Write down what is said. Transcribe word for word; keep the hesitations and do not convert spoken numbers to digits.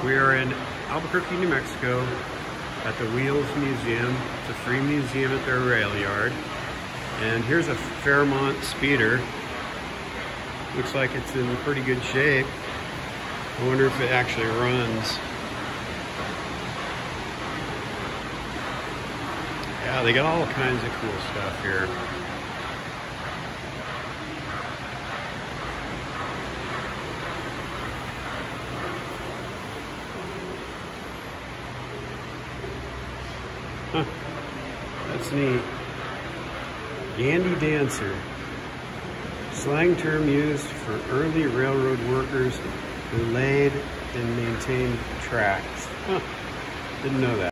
We are in Albuquerque, New Mexico at the Wheels Museum. It's a free museum at their rail yard. And here's a Fairmont speeder. Looks like it's in pretty good shape. I wonder if it actually runs. Yeah, they got all kinds of cool stuff here. Huh, that's neat. Dandy Dancer. Slang term used for early railroad workers who laid and maintained tracks. Huh, didn't know that.